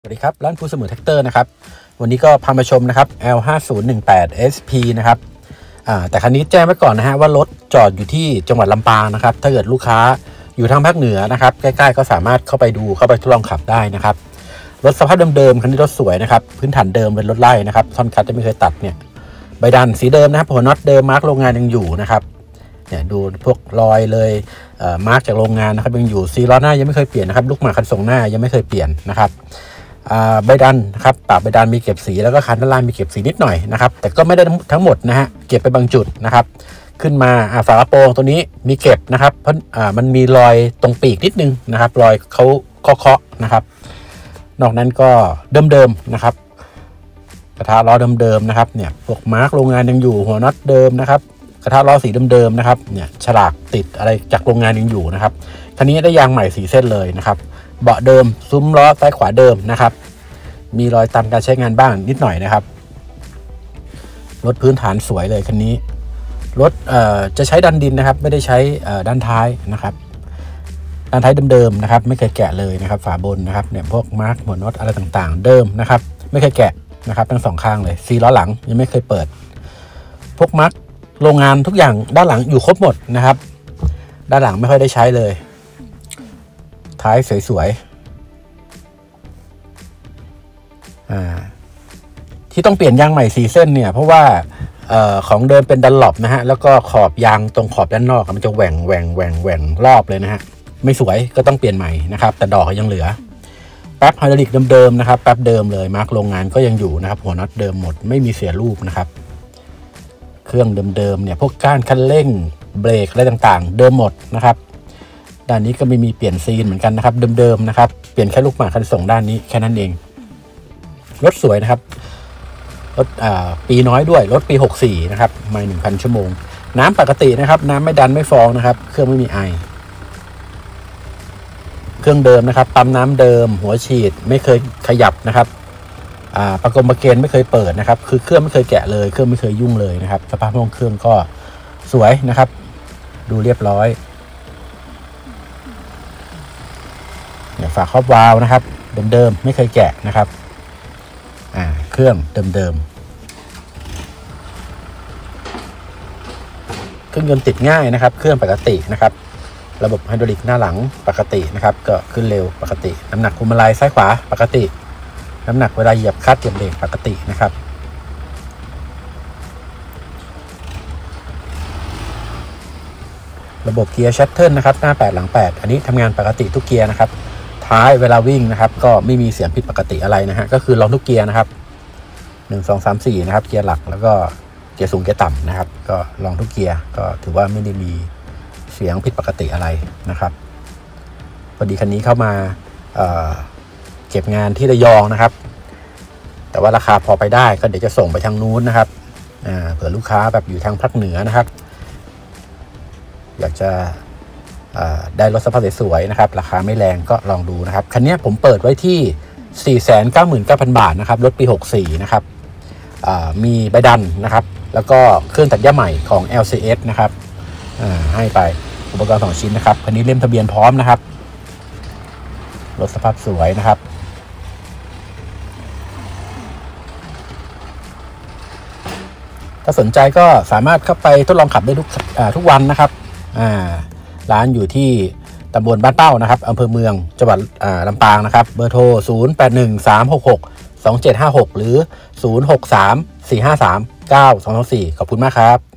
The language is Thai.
สวัสดีครับร้านภูเสมอแท็กเตอร์นะครับวันนี้ก็พามาชมนะครับ L5018 SP นะครับแต่คันนี้แจ้งไว้ก่อนนะฮะว่ารถจอดอยู่ที่จังหวัดลำปางนะครับถ้าเกิดลูกค้าอยู่ทางภาคเหนือนะครับใกล้ๆก็สามารถเข้าไปดูเข้าไปทดลองขับได้นะครับรถสภาพเดิมๆคันนี้รถสวยนะครับพื้นฐานเดิมเป็นรถไล่นะครับท่อนคัทจะไม่เคยตัดเนี่ยใบดันสีเดิมนะครับหัวน็อตเดิมมาร์กโรงงานยังอยู่นะครับเนี่ยดูพวกรอยเลยมาร์กจากโรงงานนะครับยังอยู่ซีล้อหน้ายังไม่เคยเปลี่ยนนะครับลูกหมากคันส่งหน้ายังไม่เคยเปลี่ยนนะครับใบดันนะครับปากใบดันมีเก็บสีแล้วก็คันด้านล่างมีเก็บสีนิดหน่อยนะครับแต่ก็ไม่ได้ทั้งหมดนะฮะเก็บไปบางจุดนะครับขึ้นมาฝากระโปรงตัวนี้มีเก็บนะครับเพราะมันมีรอยตรงปีกนิดนึงนะครับรอยเขาเคาะนะครับนอกนั้นก็เดิมๆนะครับกระทะล้อเดิมๆนะครับเนี่ยพวกมาร์กโรงงานยังอยู่หัวน็อตเดิมนะครับกระทะล้อสีเดิมๆนะครับเนี่ยฉลากติดอะไรจากโรงงานยังอยู่นะครับคันนี้ได้ยางใหม่4เส้นเลยนะครับเบาะเดิมซุ้มล้อซ้ายขวาเดิมนะครับมีรอยตามการใช้งานบ้างนิดหน่อยนะครับรถพื้นฐานสวยเลยคันนี้รถจะใช้ดันดินนะครับไม่ได้ใช้ด้านท้ายนะครับด้านท้ายเดิมๆนะครับไม่เคยแกะเลยนะครับฝาบนนะครับเนี่ยพวกมาร์กหัวน็อตอะไรต่างๆเดิมนะครับไม่เคยแกะนะครับทั้งสองข้างเลยซีล้อหลังยังไม่เคยเปิดพวกมาร์กโรงงานทุกอย่างด้านหลังอยู่ครบหมดนะครับด้านหลังไม่ค่อยได้ใช้เลยท้ายสวยๆที่ต้องเปลี่ยนยางใหม่4เส้นเนี่ยเพราะว่าของเดิมเป็นดันล็อปนะฮะแล้วก็ขอบยางตรงขอบด้านนอกมันจะแหว่งรอบเลยนะฮะไม่สวยก็ต้องเปลี่ยนใหม่นะครับแต่ดอกยังเหลือแป๊บไฮดรอลิกเดิมๆนะครับแป๊บเดิมเลยมาร์กโรงงานก็ยังอยู่นะครับหัวน็อตเดิมหมดไม่มีเสียรูปนะครับเครื่องเดิมๆเนี่ยพวกก้านคันเร่งเบรกอะไรต่างๆเดิมหมดนะครับด้านนี้ก็ไม่มีเปลี่ยนซีนเหมือนกันนะครับเดิมๆนะครับเปลี่ยนแค่ลูกหมากคันส่งด้านนี้แค่นั้นเองรถสวยนะครับรถปีน้อยด้วยรถปี64นะครับไม่ 1,000 ชั่วโมงน้ำปกตินะครับน้ำไม่ดันไม่ฟองนะครับเครื่องไม่มีไอเครื่องเดิมนะครับปั๊มน้ำเดิมหัวฉีดไม่เคยขยับนะครับประเกณฑ์ไม่เคยเปิดนะครับคือเครื่องไม่เคยแกะเลยเครื่องไม่เคยยุ่งเลยนะครับสภาพห้องเครื่องก็สวยนะครับดูเรียบร้อยฝาครอบวาล์วนะครับเดิมๆไม่เคยแกะนะครับเครื่องเดิมๆเครื่องยนต์ติดง่ายนะครับเครื่องปกตินะครับระบบไฮดรอลิกหน้าหลังปกตินะครับก็ขึ้นเร็วปกติน้ำหนักคุมมาลัยซ้ายขวาปกติน้ำหนักเวลาเหยียบคลัตช์เหยียบเบรกปกตินะครับระบบเกียร์ชัตเทิลนะครับหน้า8หลัง8อันนี้ทำงานปกติทุกเกียร์นะครับท้ายเวลาวิ่งนะครับก็ไม่มีเสียงผิดปกติอะไรนะฮะก็คือลองทุกเกียร์นะครับ1 2 3 4นะครับเกียร์หลักแล้วก็เกียร์สูงเกียร์ต่ำนะครับก็ลองทุกเกียร์ก็ถือว่าไม่ได้มีเสียงผิดปกติอะไรนะครับพอดีคันนี้เข้ามาเก็บงานที่ระยองนะครับแต่ว่าราคาพอไปได้ก็เดี๋ยวจะส่งไปทางนู้นนะครับเผื่อลูกค้าแบบอยู่ทางภาคเหนือนะครับอยากจะได้รถสภาพสวยๆนะครับราคาไม่แรงก็ลองดูนะครับคันนี้ผมเปิดไว้ที่ 499,000 บาทนะครับรถปี64นะครับมีใบดันนะครับแล้วก็เครื่องตัดหญ้าใหม่ของ LCS นะครับให้ไปอุปกรณ์2ชิ้นนะครับคันนี้เล่มทะเบียนพร้อมนะครับรถสภาพสวยนะครับถ้าสนใจก็สามารถเข้าไปทดลองขับได้ทุกวันนะครับร้านอยู่ที่ตำบลบ้านเป้านะครับอำเภอเมืองจังหวัดลำปางนะครับเบอร์โทร 0813662756 หรือ 0634539224 ขอบคุณมากครับ